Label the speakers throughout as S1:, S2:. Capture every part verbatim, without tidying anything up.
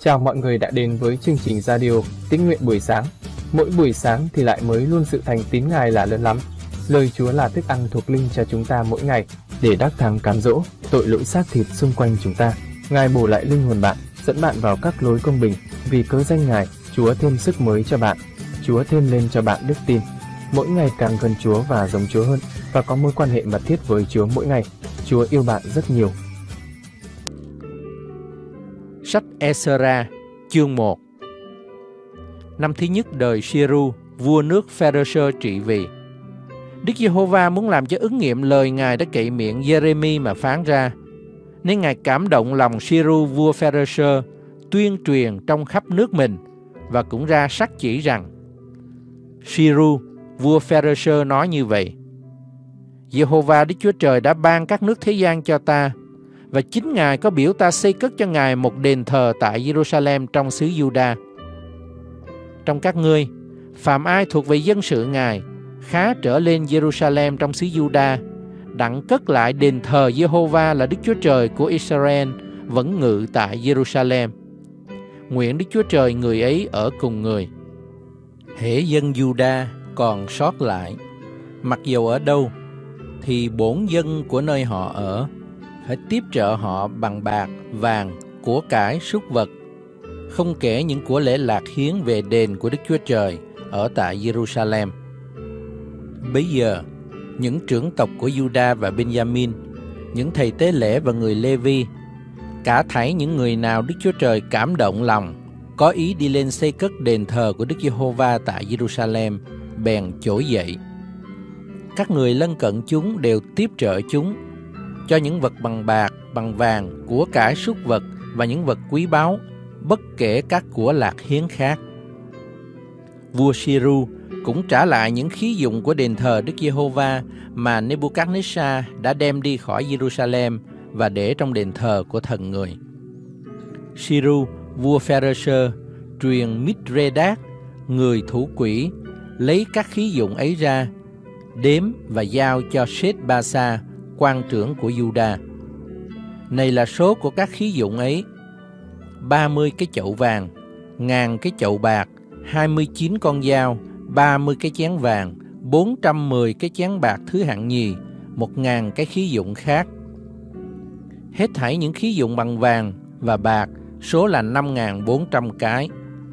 S1: Chào mọi người đã đến với chương trình radio Tín nguyện buổi sáng. Mỗi buổi sáng thì lại mới luôn sự thành tín Ngài là lớn lắm. Lời Chúa là thức ăn thuộc linh cho chúng ta mỗi ngày để đắc thắng cám dỗ tội lỗi xác thịt xung quanh chúng ta. Ngài bổ lại linh hồn bạn, dẫn bạn vào các lối công bình. Vì cớ danh Ngài, Chúa thêm sức mới cho bạn. Chúa thêm lên cho bạn đức tin. Mỗi ngày càng gần Chúa và giống Chúa hơn, và có mối quan hệ mật thiết với Chúa mỗi ngày. Chúa yêu bạn rất nhiều.
S2: Sách Ê-sơ-ra, chương một. Năm thứ nhất đời Si-ru, vua nước Phê-rơ-sơ trị vì. Đức Giê-hô-va muốn làm cho ứng nghiệm lời Ngài đã cậy miệng Giê-rê-mi mà phán ra, nên Ngài cảm động lòng Si-ru vua Phê-rơ-sơ, tuyên truyền trong khắp nước mình, và cũng ra sắc chỉ rằng: Si-ru vua Phê-rơ-sơ nói như vậy: Giê-hô-va Đức Chúa Trời đã ban các nước thế gian cho ta, và chính Ngài có biểu ta xây cất cho Ngài một đền thờ tại Giê-ru-sa-lem trong xứ Giu-đa. Trong các ngươi, phàm ai thuộc về dân sự Ngài, khá trở lên Giê-ru-sa-lem trong xứ Giu-đa, đặng cất lại đền thờ Giê-hô-va là Đức Chúa Trời của Israel vẫn ngự tại Giê-ru-sa-lem. Nguyện Đức Chúa Trời người ấy ở cùng người. Hễ dân Giu-đa còn sót lại, mặc dầu ở đâu, thì bổn dân của nơi họ ở phải tiếp trợ họ bằng bạc, vàng, của cải, súc vật, không kể những của lễ lạc hiến về đền của Đức Chúa Trời ở tại Giê-ru-sa-lem. Bấy giờ, những trưởng tộc của Giu-đa và Ben-gia-min, những thầy tế lễ và người Lê-vi, cả thảy những người nào Đức Chúa Trời cảm động lòng, có ý đi lên xây cất đền thờ của Đức Giê-hô-va tại Giê-ru-sa-lem, bèn trỗi dậy. Các người lân cận chúng đều tiếp trợ chúng, cho những vật bằng bạc, bằng vàng, của cải súc vật và những vật quý báu, bất kể các của lạc hiến khác. Vua Si-ru cũng trả lại những khí dụng của đền thờ Đức Giê-hô-va mà Nê-bu-cát-nê-sa đã đem đi khỏi Giê-ru-sa-lem và để trong đền thờ của thần người. Si-ru vua Phê-rơ-sơ truyền Mít-rê-đát, người thủ quỹ, lấy các khí dụng ấy ra, đếm và giao cho Sết-ba-sa, quan trưởng của Giu-đa. Này là số của các khí dụng ấy: ba mươi cái chậu vàng, ngàn cái chậu bạc, hai mươi chín con dao, ba mươi cái chén vàng, bốn trăm mười cái chén bạc thứ hạng nhì, một ngàn cái khí dụng khác. Hết thảy những khí dụng bằng vàng và bạc, số là năm ngàn bốn trăm cái.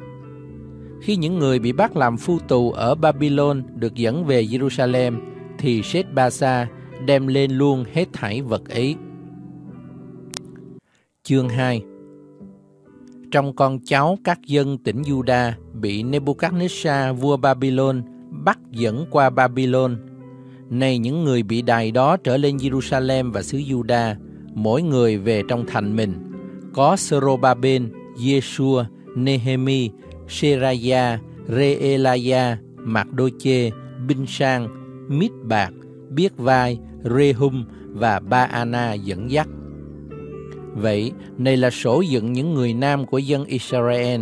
S2: Khi những người bị bắt làm phu tù ở Babylon được dẫn về Giê-ru-sa-lem, thì Sết-ba-sa đem lên luôn hết thảy vật ấy. Chương hai. Trong con cháu các dân tỉnh Giu-đa bị Nê-bu-cát-nê-sa vua Babylon bắt dẫn qua Babylon, này những người bị đày đó trở lên Giê-ru-sa-lem và xứ Giu-đa, mỗi người về trong thành mình, có Sơ-rô-ba-bên, Giê-xua, Nê-hê-mi, Sê-ra-gia, Rê-ê-la-gia, Mạc-đô-chê, Binh-sang, Mít-bạc, Biếc-vai, Rê-hum và Ba-a-na dẫn dắt. Vậy, này là sổ dựng những người nam của dân Israel.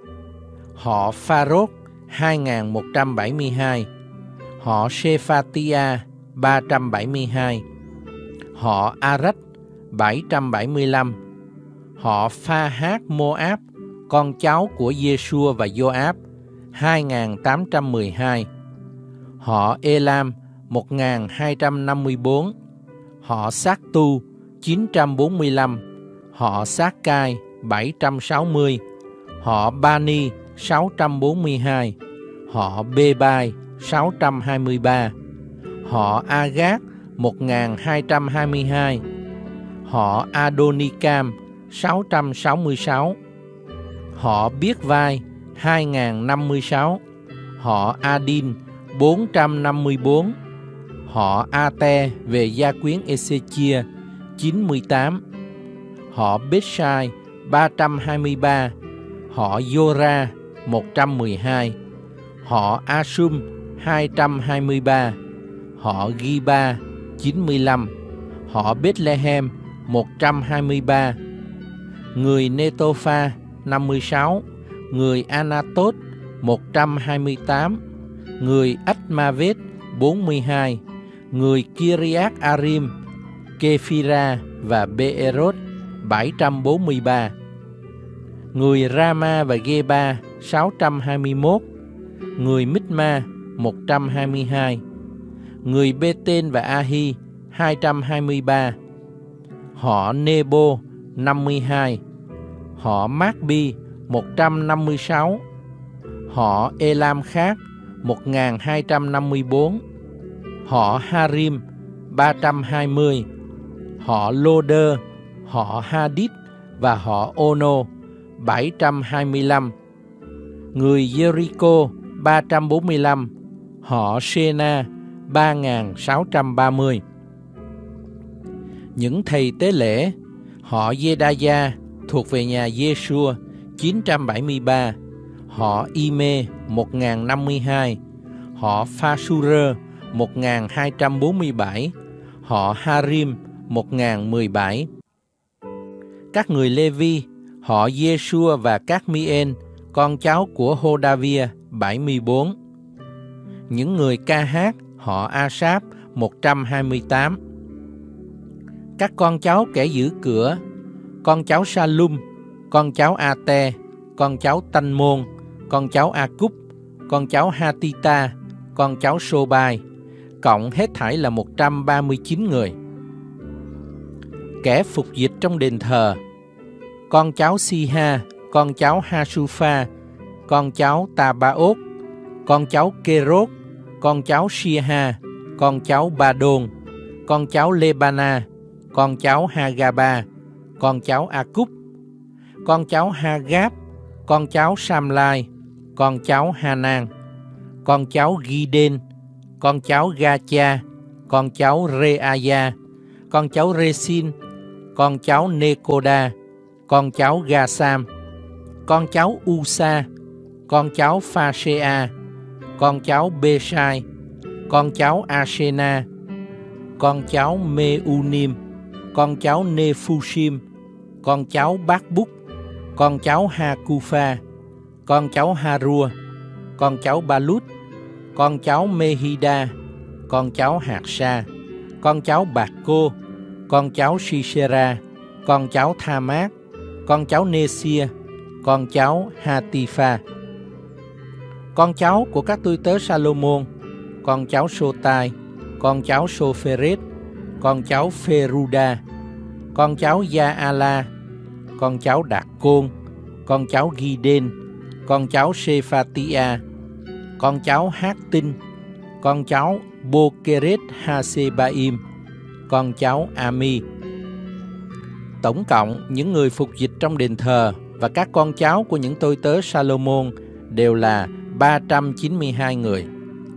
S2: Họ Pha-rốt, hai nghìn một trăm bảy mươi hai. Họ Sê-pha-ti-a, ba trăm bảy mươi hai. Họ A-rách, bảy trăm bảy mươi lăm. Họ Pha-hát-mô-áp, con cháu của Giê-xua và Giô-áp, hai nghìn tám trăm mười hai. Họ Ê-lam, một nghìn hai trăm năm mươi bốn. Họ Sát-tu, chín trăm bốn mươi lăm. Họ Sát-cai, bảy trăm sáu mươi. Họ Ba-ni, sáu trăm bốn mươi hai. Họ Bê-bai, sáu trăm hai mươi ba. Họ A-gát, một nghìn hai trăm hai mươi hai. Họ A-đô-ni-cam, sáu trăm sáu mươi sáu. Họ Biếc-vai, hai nghìn năm mươi sáu. Họ A-đin, bốn trăm năm mươi bốn. Họ A-te về gia quyến Ê-xê-chia, chín mươi tám. Họ Bết-sai, ba trăm hai mươi ba. Họ Giô-ra, một trăm mười hai. Họ A-sum, hai trăm hai mươi ba. Họ Ghi-ba, chín mươi lăm. Họ Bết-le-hem, một trăm hai mươi ba. Người Nê-tô-pha, năm mươi sáu. Người A-na-tốt, một trăm hai mươi tám. Người Ách-ma-vết, bốn mươi hai. Người Ki-ri-át-a-rim, Kê-phi-ra và Bê-ê-rốt, bảy trăm bốn mươi ba. Người Rama và Geba sáu trăm hai mươi mốt, người Mít-ma một trăm hai mươi hai, người Bê-tên và A-hi hai trăm hai mươi ba, họ Nê-bô năm mươi hai, họ Mác-bi một trăm năm mươi sáu, họ Ê-lam khác một nghìn hai trăm năm mươi bốn, họ Ha-rim ba trăm hai mươi, họ Lô-đơ, họ Ha-đít và họ Ô-nô bảy trăm hai mươi lăm, người Giê-ri-cô ba trăm bốn mươi lăm, họ Sê-na ba nghìn sáu trăm ba mươi. Những thầy tế lễ: họ Giê-đa-gia thuộc về nhà Giê-xua chín trăm bảy mươi ba, họ Y-mê một nghìn năm mươi hai, họ Pha-su-rơ một nghìn hai trăm bốn mươi bảy, họ Ha-rim một nghìn mười bảy. Các người Lê-vi: họ Giê-xua và các Mi-ên, con cháu của Hô-đa-via bảy mươi bốn. Những người Ca-hát: họ A-sáp một trăm hai mươi tám. Các con cháu kẻ giữ cửa: con cháu Sa-lum, con cháu A-te, con cháu Tanh-môn, con cháu A-cúp, con cháu Ha-ti-ta, con cháu Sô-bai, cộng hết thảy là một trăm ba mươi chín người. Kẻ phục dịch trong đền thờ: con cháu Si-ha, con cháu Ha-su-pha, con cháu Ta-ba-ốt, con cháu Kê-rốt, con cháu Shia-ha, con cháu Ba-đôn, con cháu Lê-ba-na, con cháu Ha-ga-ba, con cháu A-cúp, con cháu Ha-gáp, con cháu Sam-lai, con cháu Ha-nan, con cháu Ghi-đên, con cháu Ga-cha, con cháu Rê-a-gia, con cháu Rê-xin, con cháu Nê-cô-đa, con cháu Ga-sam, con cháu U-sa, con cháu Pha-xê-a, con cháu Bê-sai, con cháu A-sê-na, con cháu Mê-u-nim, con cháu Nê-phu-sim, con cháu Bác-búc, con cháu Ha-cu-pha, con cháu Ha-rua, con cháu Ba-lút, con cháu Mê-hi-đa, con cháu Hạt-sa, con cháu Bạc-cô, con cháu Si-sê-ra, con cháu Tha-mát, con cháu Nê-sia, con cháu Ha-ti-pha. Con cháu của các tôi tớ Sa-lô-môn: con cháu Sô-tai, con cháu Sô-phê-rết, con cháu Phê-ru-đa, con cháu Gia-a-la, con cháu Đạt-côn, con cháu Ghi-đên, con cháu Sê-pha-ti-a, con cháu Hát-tinh, con cháu Bô-kê-rết-ha-sê-ba-im, con cháu A-mi. Tổng cộng, những người phục dịch trong đền thờ và các con cháu của những tôi tớ Sa-lô-môn đều là ba trăm chín mươi hai người.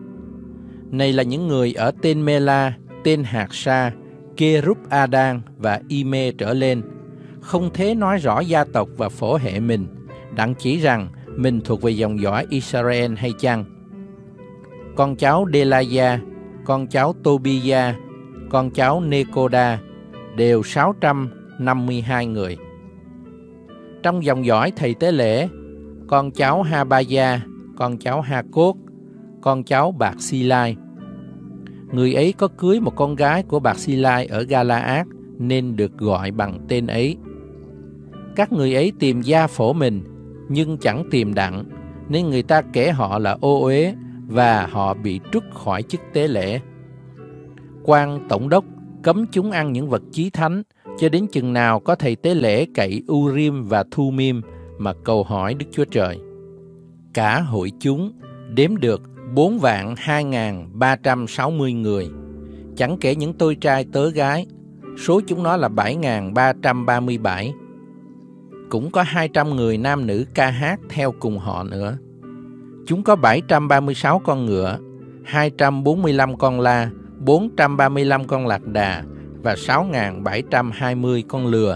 S2: Này là những người ở tên Mê-la, tên Hạt-sa, Kê-rúp-a-đan và Y-mê trở lên, không thể nói rõ gia tộc và phổ hệ mình, đặng chỉ rằng mình thuộc về dòng dõi Israel hay chăng. Con cháu Đê-la-gia, con cháu Tô-bi-gia, con cháu Nê-cô-đa đều sáu trăm năm mươi hai người. Trong dòng dõi thầy tế lễ: con cháu Ha-ba-gia, con cháu Ha-cốt, con cháu Bạc-si-lai. Người ấy có cưới một con gái của Bạc-si-lai ở Ga-la-át nên được gọi bằng tên ấy. Các người ấy tìm gia phổ mình nhưng chẳng tìm đặng, nên người ta kể họ là ô uế và họ bị trút khỏi chức tế lễ. Quan tổng đốc cấm chúng ăn những vật chí thánh cho đến chừng nào có thầy tế lễ cậy Urim và Thumim mà cầu hỏi Đức Chúa Trời. Cả hội chúng đếm được bốn vạn hai nghìn ba trăm sáu mươi người, chẳng kể những tôi trai tớ gái, số chúng nó là bảy nghìn ba trăm ba mươi bảy. Cũng có hai trăm người nam nữ ca hát theo cùng họ nữa. Chúng có bảy trăm ba mươi sáu con ngựa, hai trăm bốn mươi lăm con la, bốn trăm ba mươi lăm con lạc đà và sáu nghìn bảy trăm hai mươi con lừa.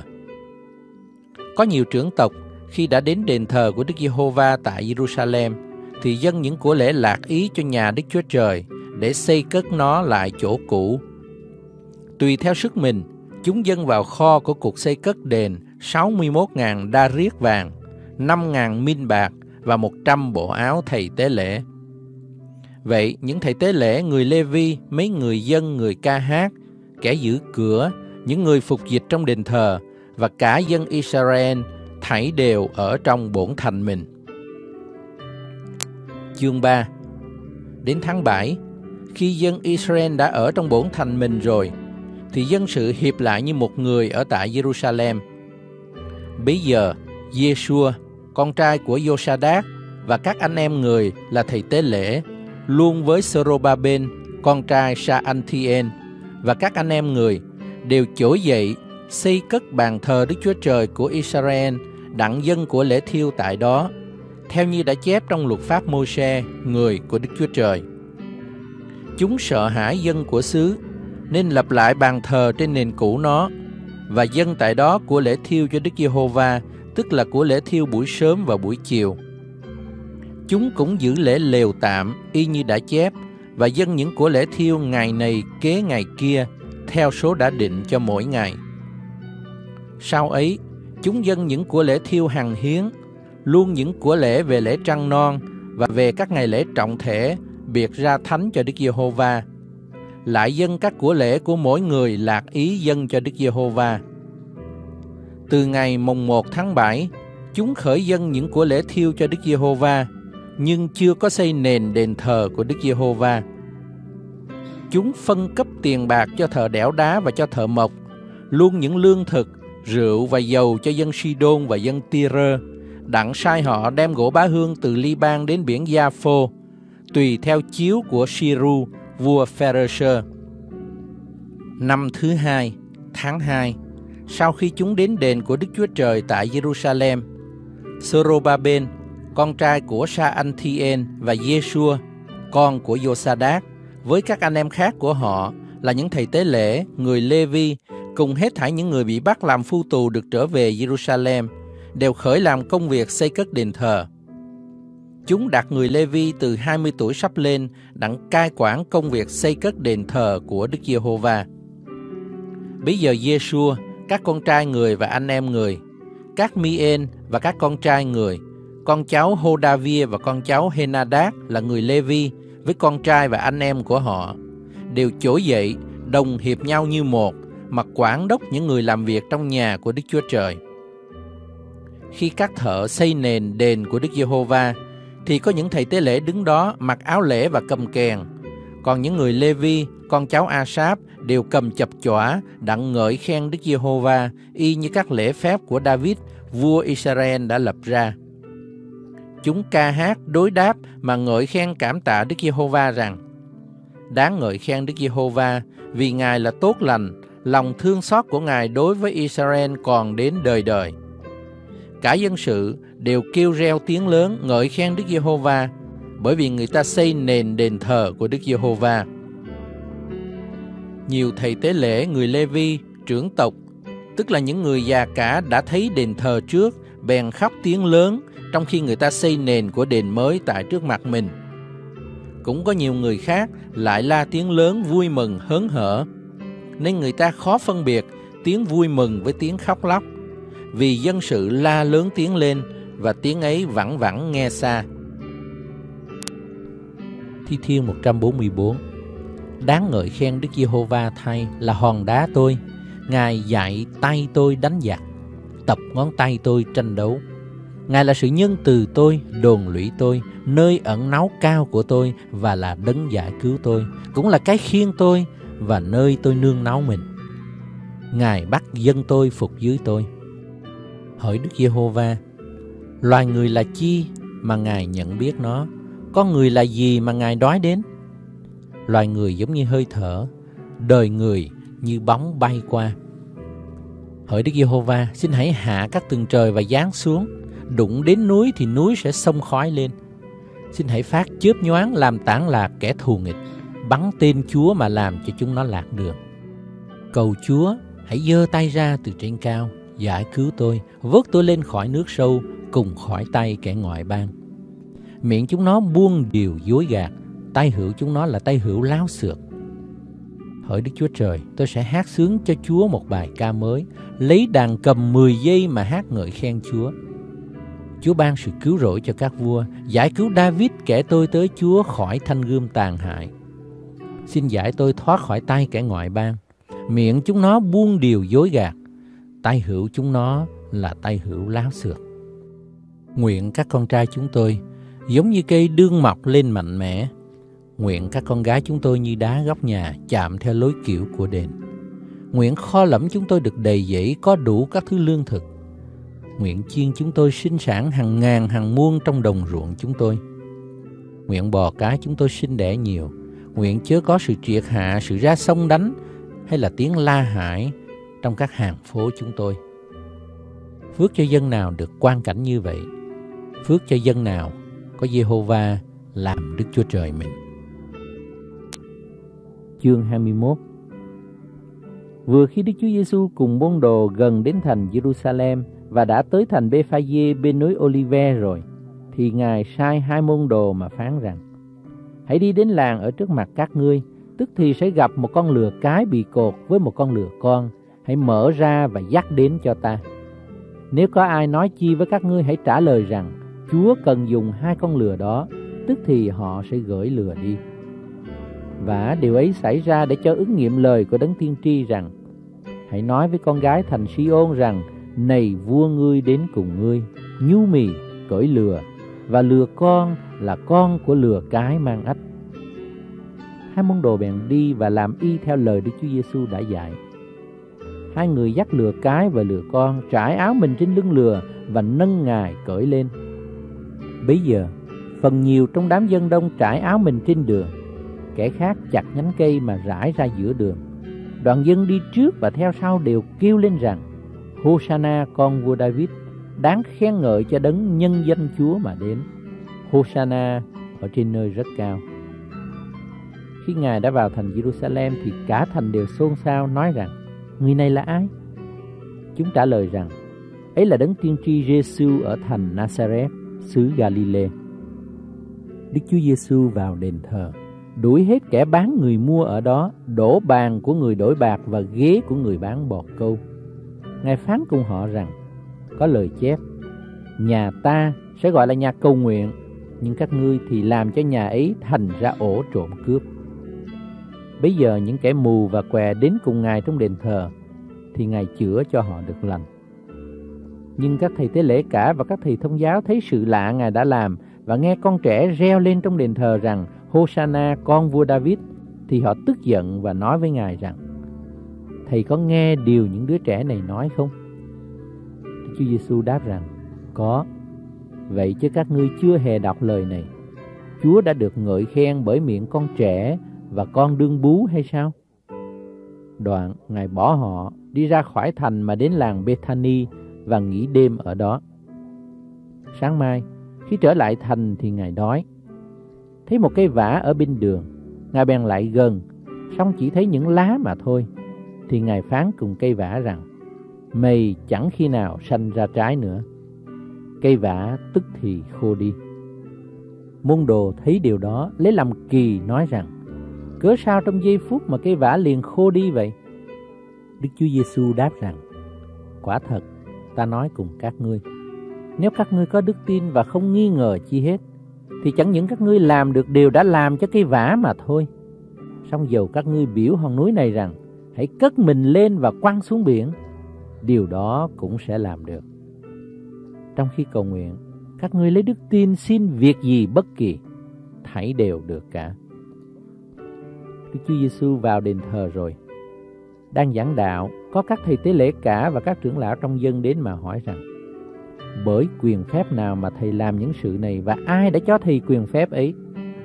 S2: Có nhiều trưởng tộc khi đã đến đền thờ của Đức Giê-hô-va tại Giê-ru-sa-lem thì dâng những của lễ lạc ý cho nhà Đức Chúa Trời để xây cất nó lại chỗ cũ. Tùy theo sức mình, chúng dâng vào kho của cuộc xây cất đền sáu mươi mốt nghìn đa riết vàng, năm nghìn min bạc và một trăm bộ áo thầy tế lễ. Vậy, những thầy tế lễ, người Lê-vi, mấy người dân, người ca hát, kẻ giữ cửa, những người phục dịch trong đền thờ và cả dân Israel thảy đều ở trong bổn thành mình. Chương ba. Đến tháng bảy, khi dân Israel đã ở trong bổn thành mình rồi, thì dân sự hiệp lại như một người ở tại Jerusalem. Bấy giờ, Giê-xua, con trai của Giô-sa-đác, và các anh em người là thầy tế lễ, luôn với Sơ-rô-ba-bên, con trai Sa-an-thi-en, và các anh em người đều trỗi dậy xây cất bàn thờ Đức Chúa Trời của Israel, đặng dâng của lễ thiêu tại đó, theo như đã chép trong luật pháp Môi-se, người của Đức Chúa Trời. Chúng sợ hãi dân của xứ, nên lập lại bàn thờ trên nền cũ nó, và dâng tại đó của lễ thiêu cho Đức Giê-hô-va, tức là của lễ thiêu buổi sớm và buổi chiều. Chúng cũng giữ lễ lều tạm y như đã chép, và dâng những của lễ thiêu ngày này kế ngày kia, theo số đã định cho mỗi ngày. Sau ấy, chúng dâng những của lễ thiêu hằng hiến, luôn những của lễ về lễ trăng non và về các ngày lễ trọng thể biệt ra thánh cho Đức Giê-hô-va. Lại dâng các của lễ của mỗi người lạc ý dâng cho Đức Giê-hô-va. Từ ngày mồng một tháng bảy, chúng khởi dâng những của lễ thiêu cho Đức Giê-hô-va, nhưng chưa có xây nền đền thờ của Đức Giê-hô-va. Chúng phân cấp tiền bạc cho thợ đẽo đá và cho thợ mộc, luôn những lương thực, rượu và dầu cho dân Si-đôn và dân Ti-rơ, đặng sai họ đem gỗ bá hương từ Li-ban đến biển Gia-phô, tùy theo chiếu của Si-ru, vua Phaerê. Năm thứ hai, tháng hai, sau khi chúng đến đền của Đức Chúa Trời tại Jerusalem, Sơ-rô-ba-bên, con trai của Sa-an-thi-en, và Giê-xua, con của Giô-sa-đác, với các anh em khác của họ là những thầy tế lễ, người Lê-vi, cùng hết thảy những người bị bắt làm phu tù được trở về Jerusalem, đều khởi làm công việc xây cất đền thờ. Chúng đặt người Lê-vi từ hai mươi tuổi sắp lên đặng cai quản công việc xây cất đền thờ của Đức Giê-hô-va. Bây giờ Giê-xua, các con trai người và anh em người, các Mi-en và các con trai người, con cháu Hô-đa-via và con cháu Hê-na-đát là người Lê-vi với con trai và anh em của họ, đều trỗi dậy đồng hiệp nhau như một, mà quản đốc những người làm việc trong nhà của Đức Chúa Trời. Khi các thợ xây nền đền của Đức Giê-hô-va, thì có những thầy tế lễ đứng đó mặc áo lễ và cầm kèn, còn những người Lê-vi, con cháu A-sáp, đều cầm chập chõa đặng ngợi khen Đức Giê-hô-va, y như các lễ phép của David, vua Israel đã lập ra. Chúng ca hát đối đáp mà ngợi khen cảm tạ Đức Giê-hô-va rằng: đáng ngợi khen Đức Giê-hô-va, vì Ngài là tốt lành, lòng thương xót của Ngài đối với Israel còn đến đời đời. Cả dân sự đều kêu reo tiếng lớn ngợi khen Đức Giê-hô-va, bởi vì người ta xây nền đền thờ của Đức Giê-hô-va. Nhiều thầy tế lễ người Lê-vi, trưởng tộc, tức là những người già cả đã thấy đền thờ trước, bèn khóc tiếng lớn trong khi người ta xây nền của đền mới tại trước mặt mình. Cũng có nhiều người khác lại la tiếng lớn vui mừng hớn hở, nên người ta khó phân biệt tiếng vui mừng với tiếng khóc lóc, vì dân sự la lớn tiếng lên và tiếng ấy vẳng vẳng nghe xa. Thi Thiên một trăm bốn mươi bốn. Đáng ngợi khen Đức Giê-hô-va thay là hòn đá tôi, Ngài dạy tay tôi đánh giặc, tập ngón tay tôi tranh đấu. Ngài là sự nhân từ tôi, đồn lũy tôi, nơi ẩn náu cao của tôi, và là đấng giải cứu tôi, cũng là cái khiêng tôi và nơi tôi nương náu mình. Ngài bắt dân tôi phục dưới tôi. Hỡi Đức Giê-hô-va, loài người là chi mà Ngài nhận biết nó? Con người là gì mà Ngài đoái đến? Loài người giống như hơi thở, đời người như bóng bay qua. Hỡi Đức Giê-hô-va, xin hãy hạ các tầng trời và giáng xuống, đụng đến núi thì núi sẽ xông khói lên. Xin hãy phát chớp nhoáng làm tản lạc kẻ thù nghịch, bắn tên Chúa mà làm cho chúng nó lạc đường. Cầu Chúa hãy giơ tay ra từ trên cao, giải cứu tôi, vớt tôi lên khỏi nước sâu, cùng khỏi tay kẻ ngoại bang. Miệng chúng nó buông điều dối gạt, tay hữu chúng nó là tay hữu láo xược. Hỡi Đức Chúa Trời, tôi sẽ hát sướng cho Chúa một bài ca mới, lấy đàn cầm mười giây mà hát ngợi khen Chúa. Chúa ban sự cứu rỗi cho các vua, giải cứu David kẻ tôi tới Chúa khỏi thanh gươm tàn hại. Xin giải tôi thoát khỏi tay kẻ ngoại bang. Miệng chúng nó buông điều dối gạt, tay hữu chúng nó là tay hữu láo xược. Nguyện các con trai chúng tôi giống như cây đương mọc lên mạnh mẽ. Nguyện các con gái chúng tôi như đá góc nhà chạm theo lối kiểu của đền. Nguyện kho lẫm chúng tôi được đầy dẫy, có đủ các thứ lương thực. Nguyện chiên chúng tôi sinh sản hàng ngàn hàng muôn trong đồng ruộng chúng tôi. Nguyện bò cái chúng tôi sinh đẻ nhiều. Nguyện chớ có sự triệt hạ, sự ra sông đánh, hay là tiếng la hãi trong các hàng phố chúng tôi. Phước cho dân nào được quan cảnh như vậy. Phước cho dân nào có Giê-hô-va làm Đức Chúa Trời mình. Chương hai mươi mốt. Vừa khi Đức Chúa Giêsu cùng môn đồ gần đến thành Giê-ru-sa-lem và đã tới thành Bê-pha-dê bên núi Ô-li-ve rồi, thì Ngài sai hai môn đồ mà phán rằng: hãy đi đến làng ở trước mặt các ngươi, tức thì sẽ gặp một con lừa cái bị cột với một con lừa con, hãy mở ra và dắt đến cho ta. Nếu có ai nói chi với các ngươi, hãy trả lời rằng Chúa cần dùng hai con lừa đó, tức thì họ sẽ gửi lừa đi. Và điều ấy xảy ra để cho ứng nghiệm lời của Đấng Tiên tri rằng: hãy nói với con gái thành Si-ôn rằng, này vua ngươi đến cùng ngươi, nhu mì cưỡi lừa, và lừa con là con của lừa cái mang ách. Hai môn đồ bèn đi và làm y theo lời Đức Chúa Giêsu đã dạy. Hai người dắt lừa cái và lừa con, trải áo mình trên lưng lừa và nâng Ngài cởi lên. Bấy giờ, phần nhiều trong đám dân đông trải áo mình trên đường, kẻ khác chặt nhánh cây mà rải ra giữa đường. Đoàn dân đi trước và theo sau đều kêu lên rằng: Hô-sa-na con vua David, đáng khen ngợi cho Đấng nhân danh Chúa mà đến. Hô-sa-na ở trên nơi rất cao. Khi Ngài đã vào thành Giê-ru-sa-lem thì cả thành đều xôn xao nói rằng: người này là ai? Chúng trả lời rằng: ấy là Đấng tiên tri Giê-xu ở thành Na-sa-rét, xứ Ga-li-lê. Đức Chúa Giêsu vào đền thờ, đuổi hết kẻ bán người mua ở đó, đổ bàn của người đổi bạc và ghế của người bán bò câu. Ngài phán cùng họ rằng: có lời chép, nhà ta sẽ gọi là nhà cầu nguyện, nhưng các ngươi thì làm cho nhà ấy thành ra ổ trộm cướp. Bây giờ những kẻ mù và què đến cùng Ngài trong đền thờ, thì Ngài chữa cho họ được lành. Nhưng các thầy tế lễ cả và các thầy thông giáo thấy sự lạ Ngài đã làm, và nghe con trẻ reo lên trong đền thờ rằng: Hô-sa-na con vua David, thì họ tức giận và nói với Ngài rằng: thầy có nghe điều những đứa trẻ này nói không? Đức Chúa Giêsu đáp rằng: có. Vậy chứ các ngươi chưa hề đọc lời này: Chúa đã được ngợi khen bởi miệng con trẻ và con đương bú hay sao? Đoạn Ngài bỏ họ đi ra khỏi thành mà đến làng Bê-tha-ni và nghỉ đêm ở đó. Sáng mai, khi trở lại thành thì Ngài đói. Thấy một cây vả ở bên đường, Ngài bèn lại gần, song chỉ thấy những lá mà thôi. Thì Ngài phán cùng cây vả rằng: mày chẳng khi nào sanh ra trái nữa. Cây vả tức thì khô đi. Môn đồ thấy điều đó, lấy làm kỳ nói rằng: cớ sao trong giây phút mà cây vả liền khô đi vậy? Đức Chúa Giêsu đáp rằng: quả thật, ta nói cùng các ngươi, nếu các ngươi có đức tin và không nghi ngờ chi hết, thì chẳng những các ngươi làm được điều đã làm cho cây vả mà thôi, song dầu các ngươi biểu hòn núi này rằng: hãy cất mình lên và quăng xuống biển, điều đó cũng sẽ làm được. Trong khi cầu nguyện, các ngươi lấy đức tin xin việc gì bất kỳ, thảy đều được cả. Đức Chúa Giêsu vào đền thờ rồi. Đang giảng đạo, có các thầy tế lễ cả và các trưởng lão trong dân đến mà hỏi rằng: bởi quyền phép nào mà thầy làm những sự này, và ai đã cho thầy quyền phép ấy?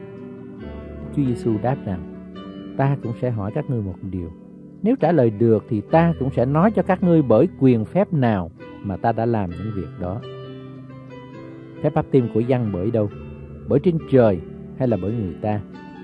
S2: Chúa Giêsu đáp rằng: ta cũng sẽ hỏi các ngươi một điều. Nếu trả lời được thì ta cũng sẽ nói cho các ngươi bởi quyền phép nào mà ta đã làm những việc đó. Phép báp têm của Giăng bởi đâu? Bởi trên trời hay là bởi người ta?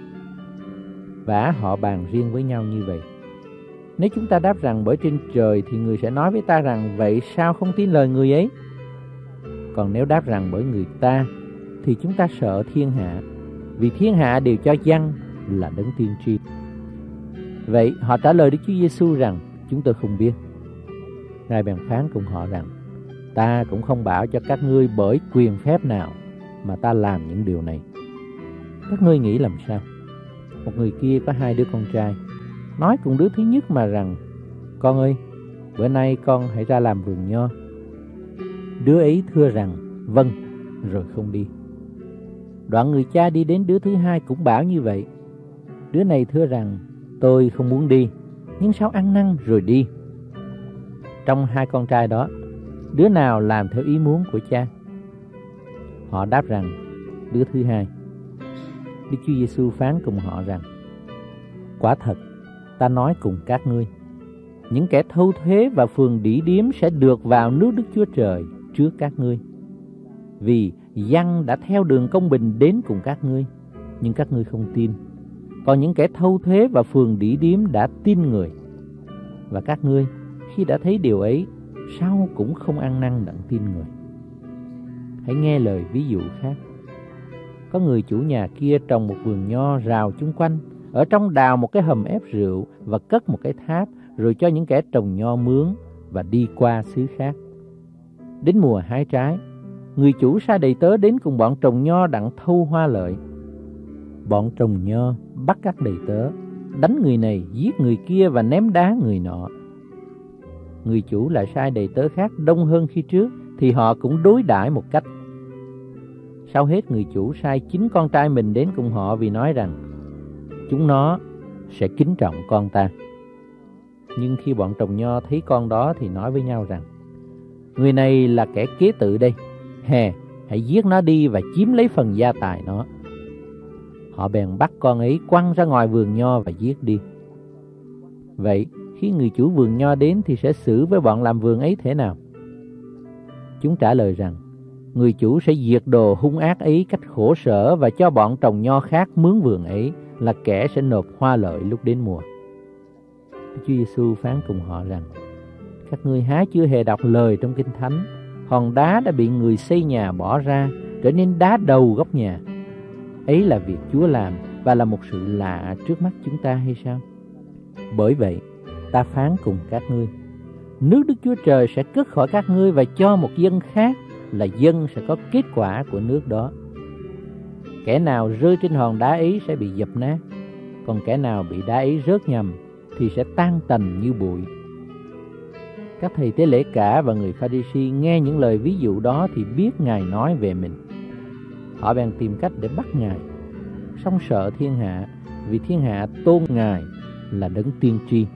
S2: Và họ bàn riêng với nhau như vậy. Nếu chúng ta đáp rằng bởi trên trời, thì người sẽ nói với ta rằng: vậy sao không tin lời người ấy? Còn nếu đáp rằng bởi người ta, thì chúng ta sợ thiên hạ, vì thiên hạ đều cho Giăng là Đấng tiên tri. Vậy họ trả lời Đức Chúa Giêsu rằng: chúng tôi không biết. Ngài bèn phán cùng họ rằng: ta cũng không bảo cho các ngươi bởi quyền phép nào mà ta làm những điều này. Các ngươi nghĩ làm sao? Một người kia có hai đứa con trai, nói cùng đứa thứ nhất mà rằng: con ơi, bữa nay con hãy ra làm vườn nho.
S3: Đứa ấy thưa rằng vâng, rồi không đi. Đoạn người cha đi đến đứa thứ hai cũng bảo như vậy. Đứa này thưa rằng tôi không muốn đi, nhưng sao ăn năn rồi đi. Trong hai con trai đó, đứa nào làm theo ý muốn của cha? Họ đáp rằng đứa thứ hai. Đức Chúa Giêsu phán cùng họ rằng: quả thật, ta nói cùng các ngươi, những kẻ thâu thuế và phường đỉ điếm sẽ được vào nước Đức Chúa Trời trước các ngươi. Vì Giăng đã theo đường công bình đến cùng các ngươi, nhưng các ngươi không tin. Còn những kẻ thâu thuế và phường đỉ điếm đã tin người. Và các ngươi khi đã thấy điều ấy, sao cũng không ăn năn đặng tin người. Hãy nghe lời ví dụ khác. Có người chủ nhà kia trồng một vườn nho rào chung quanh, ở trong đào một cái hầm ép rượu và cất một cái tháp, rồi cho những kẻ trồng nho mướn và đi qua xứ khác. Đến mùa hái trái, người chủ sai đầy tớ đến cùng bọn trồng nho đặng thâu hoa lợi. Bọn trồng nho bắt các đầy tớ, đánh người này, giết người kia và ném đá người nọ. Người chủ lại sai đầy tớ khác đông hơn khi trước, thì họ cũng đối đãi một cách. Sau hết, người chủ sai chính con trai mình đến cùng họ, vì nói rằng chúng nó sẽ kính trọng con ta. Nhưng khi bọn trồng nho thấy con đó thì nói với nhau rằng: người này là kẻ kế tự đây, hè, hãy giết nó đi và chiếm lấy phần gia tài nó. Họ bèn bắt con ấy quăng ra ngoài vườn nho và giết đi. Vậy khi người chủ vườn nho đến thì sẽ xử với bọn làm vườn ấy thế nào? Chúng trả lời rằng người chủ sẽ diệt đồ hung ác ấy cách khổ sở, và cho bọn trồng nho khác mướn vườn ấy là kẻ sẽ nộp hoa lợi lúc đến mùa. Chúa Giêsu phán cùng họ rằng: các ngươi há chưa hề đọc lời trong Kinh Thánh, hòn đá đã bị người xây nhà bỏ ra, trở nên đá đầu góc nhà. Ấy là việc Chúa làm và là một sự lạ trước mắt chúng ta hay sao? Bởi vậy, ta phán cùng các ngươi, nước Đức Chúa Trời sẽ cất khỏi các ngươi và cho một dân khác, là dân sẽ có kết quả của nước đó. Kẻ nào rơi trên hòn đá ấy sẽ bị dập nát, còn kẻ nào bị đá ấy rớt nhầm thì sẽ tan tành như bụi. Các thầy tế lễ cả và người Pha-ri-si nghe những lời ví dụ đó thì biết Ngài nói về mình. Họ bèn tìm cách để bắt Ngài, song sợ thiên hạ, vì thiên hạ tôn Ngài là đấng tiên tri.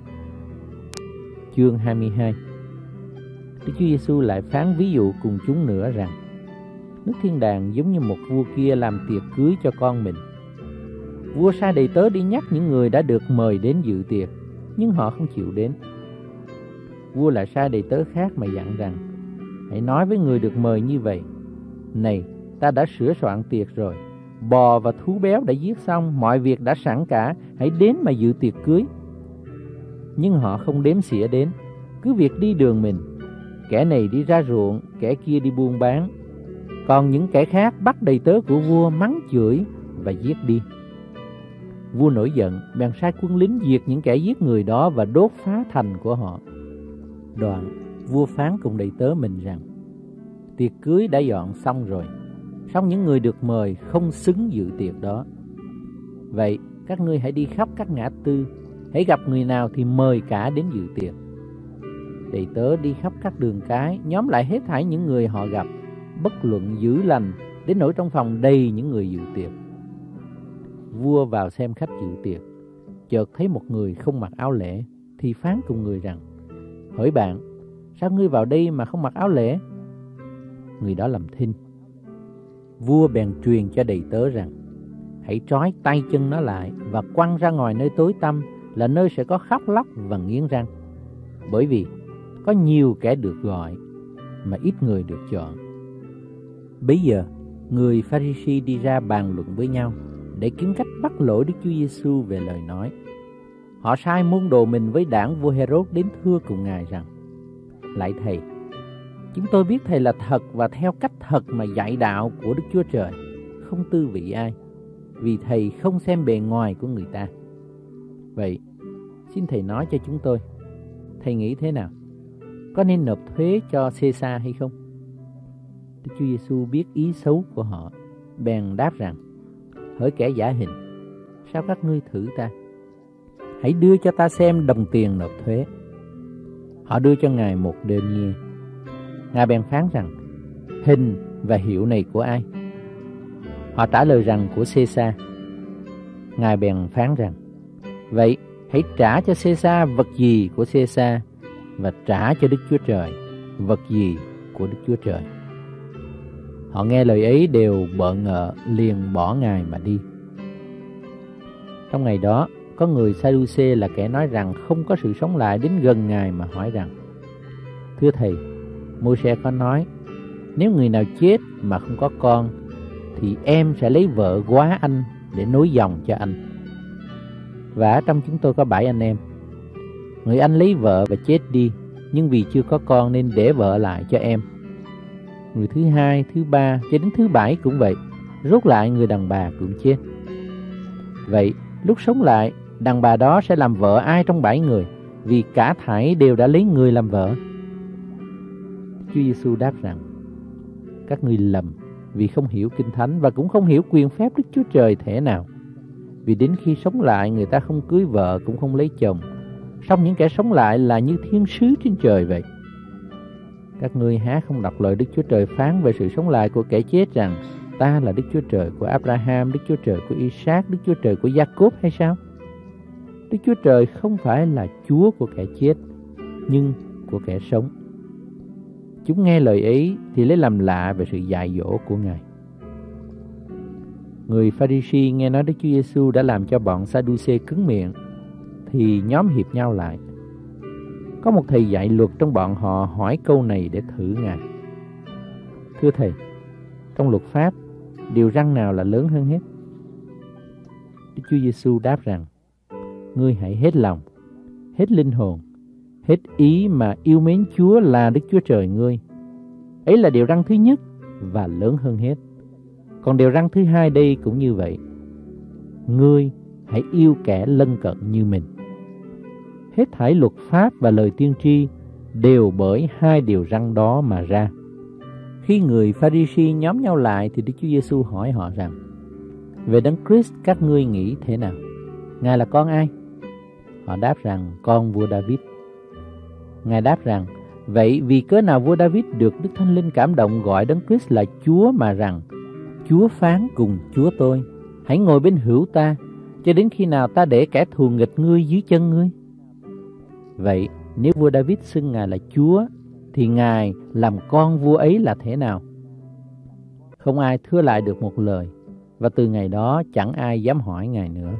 S3: Chương hai mươi hai. Đức Chúa Giêsu lại phán ví dụ cùng chúng nữa rằng: nước thiên đàng giống như một vua kia làm tiệc cưới cho con mình. Vua sai đầy tớ đi nhắc những người đã được mời đến dự tiệc, nhưng họ không chịu đến. Vua lại sai đầy tớ khác mà dặn rằng: hãy nói với người được mời như vậy: này, ta đã sửa soạn tiệc rồi, bò và thú béo đã giết xong, mọi việc đã sẵn cả, hãy đến mà dự tiệc cưới. Nhưng họ không đếm xỉa đến, cứ việc đi đường mình, kẻ này đi ra ruộng, kẻ kia đi buôn bán. Còn những kẻ khác bắt đầy tớ của vua mắng chửi và giết đi. Vua nổi giận, bèn sai quân lính diệt những kẻ giết người đó và đốt phá thành của họ. Đoạn vua phán cùng đầy tớ mình rằng: tiệc cưới đã dọn xong rồi, song những người được mời không xứng dự tiệc đó. Vậy các ngươi hãy đi khắp các ngã tư, hãy gặp người nào thì mời cả đến dự tiệc. Đầy tớ đi khắp các đường cái, nhóm lại hết thảy những người họ gặp, bất luận dữ lành, đến nỗi trong phòng đầy những người dự tiệc. Vua vào xem khách dự tiệc, chợt thấy một người không mặc áo lễ, thì phán cùng người rằng: hỡi bạn, sao ngươi vào đây mà không mặc áo lễ? Người đó làm thinh. Vua bèn truyền cho đầy tớ rằng: hãy trói tay chân nó lại và quăng ra ngoài nơi tối tăm, là nơi sẽ có khóc lóc và nghiến răng. Bởi vì có nhiều kẻ được gọi mà ít người được chọn. Bấy giờ người Pha-ri-si đi ra bàn luận với nhau để kiếm cách bắt lỗi Đức Chúa Giêsu về lời nói. Họ sai môn đồ mình với đảng vua Hê-rốt đến thưa cùng Ngài rằng: lạy Thầy, chúng tôi biết Thầy là thật và theo cách thật mà dạy đạo của Đức Chúa Trời, không tư vị ai, vì Thầy không xem bề ngoài của người ta. Vậy xin Thầy nói cho chúng tôi, Thầy nghĩ thế nào? Có nên nộp thuế cho Xê-sa hay không? Đức Chúa Giêsu biết ý xấu của họ, bèn đáp rằng: hỡi kẻ giả hình, sao các ngươi thử ta? Hãy đưa cho ta xem đồng tiền nộp thuế. Họ đưa cho Ngài một denier. Ngài bèn phán rằng, hình và hiệu này của ai? Họ trả lời rằng của Caesar. Ngài bèn phán rằng, vậy hãy trả cho Caesar vật gì của Caesar, và trả cho Đức Chúa Trời vật gì của Đức Chúa Trời. Họ nghe lời ấy đều bợ ngợ, liền bỏ Ngài mà đi. Trong ngày đó, có người Sa-đu-xê là kẻ nói rằng không có sự sống lại đến gần Ngài mà hỏi rằng, thưa Thầy, Môi-se có nói, nếu người nào chết mà không có con, thì em sẽ lấy vợ góa anh để nối dòng cho anh. Và ở trong chúng tôi có bảy anh em. Người anh lấy vợ và chết đi, nhưng vì chưa có con nên để vợ lại cho em. Người thứ hai, thứ ba cho đến thứ bảy cũng vậy. Rốt lại người đàn bà cũng chết. Vậy lúc sống lại, đàn bà đó sẽ làm vợ ai trong bảy người, vì cả thảy đều đã lấy người làm vợ? Chúa Giêsu đáp rằng, các ngươi lầm vì không hiểu Kinh Thánh và cũng không hiểu quyền phép Đức Chúa Trời thể nào. Vì đến khi sống lại, người ta không cưới vợ cũng không lấy chồng. Song những kẻ sống lại là như thiên sứ trên trời vậy. Các ngươi há không đọc lời Đức Chúa Trời phán về sự sống lại của kẻ chết rằng, ta là Đức Chúa Trời của Abraham, Đức Chúa Trời của Isaac, Đức Chúa Trời của Jacob hay sao? Đức Chúa Trời không phải là Chúa của kẻ chết, nhưng của kẻ sống. Chúng nghe lời ấy thì lấy làm lạ về sự dạy dỗ của Ngài. Người Pha-ri-si nghe nói Đức Chúa Giêsu đã làm cho bọn Sa-đu-xê cứng miệng, thì nhóm hiệp nhau lại. Có một thầy dạy luật trong bọn họ hỏi câu này để thử Ngài. Thưa Thầy, trong luật pháp, điều răn nào là lớn hơn hết? Đức Chúa Giêsu đáp rằng, ngươi hãy hết lòng, hết linh hồn, hết ý mà yêu mến Chúa là Đức Chúa Trời ngươi. Ấy là điều răn thứ nhất và lớn hơn hết. Còn điều răn thứ hai đây cũng như vậy. Ngươi hãy yêu kẻ lân cận như mình. Hết thảy luật pháp và lời tiên tri đều bởi hai điều răn đó mà ra. Khi người Pha-ri-si nhóm nhau lại thì Đức Chúa Giêsu hỏi họ rằng, về Đấng Christ các ngươi nghĩ thế nào? Ngài là con ai? Họ đáp rằng, con vua David. Ngài đáp rằng, vậy vì cớ nào vua David được Đức Thánh Linh cảm động gọi Đấng Christ là Chúa mà rằng, Chúa phán cùng Chúa tôi, hãy ngồi bên hữu ta, cho đến khi nào ta để kẻ thù nghịch ngươi dưới chân ngươi? Vậy nếu vua David xưng Ngài là Chúa, thì Ngài làm con vua ấy là thế nào? Không ai thưa lại được một lời, và từ ngày đó chẳng ai dám hỏi Ngài nữa.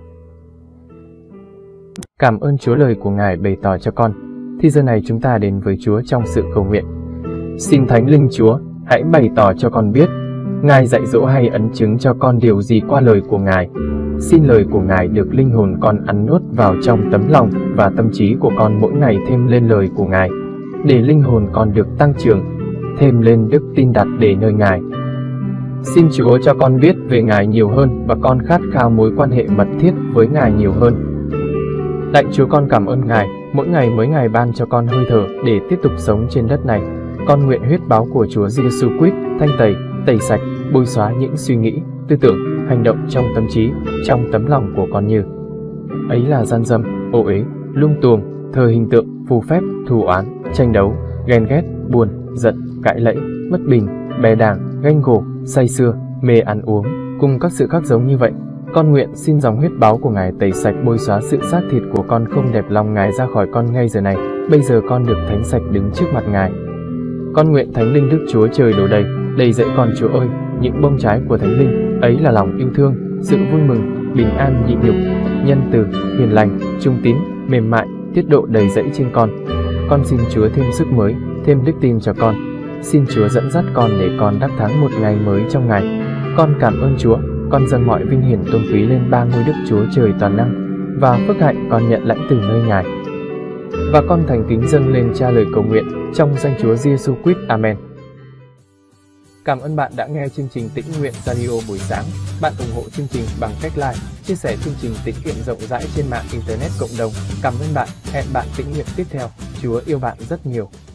S1: Cảm ơn Chúa lời của Ngài bày tỏ cho con. Thì giờ này chúng ta đến với Chúa trong sự cầu nguyện. Xin Thánh Linh Chúa, hãy bày tỏ cho con biết, Ngài dạy dỗ hay ấn chứng cho con điều gì qua lời của Ngài. Xin lời của Ngài được linh hồn con ăn nuốt vào trong tấm lòng và tâm trí của con mỗi ngày thêm lên lời của Ngài, để linh hồn con được tăng trưởng, thêm lên đức tin đặt để nơi Ngài. Xin Chúa cho con biết về Ngài nhiều hơn và con khát khao mối quan hệ mật thiết với Ngài nhiều hơn. Lạy Chúa, con cảm ơn Ngài, mỗi ngày mỗi ngày ban cho con hơi thở để tiếp tục sống trên đất này. Con nguyện huyết báo của Chúa Giêsu Christ thanh tẩy, tẩy sạch, bôi xóa những suy nghĩ, tư tưởng, hành động trong tâm trí, trong tấm lòng của con như ấy là gian dâm, ô uế, lung tuồng, thờ hình tượng, phù phép, thù oán, tranh đấu, ghen ghét, buồn, giận, cãi lẫy, bất bình, bè đảng, ganh gổ, say sưa, mê ăn uống, cùng các sự khác giống như vậy. Con nguyện xin dòng huyết báo của Ngài tẩy sạch bôi xóa sự xác thịt của con không đẹp lòng Ngài ra khỏi con ngay giờ này. Bây giờ con được thánh sạch đứng trước mặt Ngài. Con nguyện Thánh Linh Đức Chúa Trời đổ đầy, đầy dẫy con Chúa ơi, những bông trái của Thánh Linh, ấy là lòng yêu thương, sự vui mừng, bình an nhịn nhục, nhân từ, hiền lành, trung tín, mềm mại, tiết độ đầy dẫy trên con. Con xin Chúa thêm sức mới, thêm đức tin cho con. Xin Chúa dẫn dắt con để con đắc thắng một ngày mới trong Ngài. Con cảm ơn Chúa, con dâng mọi vinh hiển tôn quý lên ba ngôi Đức Chúa Trời toàn năng, và phước hạnh con nhận lãnh từ nơi Ngài. Và con thành kính dâng lên Cha lời cầu nguyện trong danh Chúa Giêsu Christ. Amen. Cảm ơn bạn đã nghe chương trình Tĩnh Nguyện Radio buổi sáng. Bạn ủng hộ chương trình bằng cách like, chia sẻ chương trình tĩnh nguyện rộng rãi trên mạng Internet cộng đồng. Cảm ơn bạn. Hẹn bạn tĩnh nguyện tiếp theo. Chúa yêu bạn rất nhiều.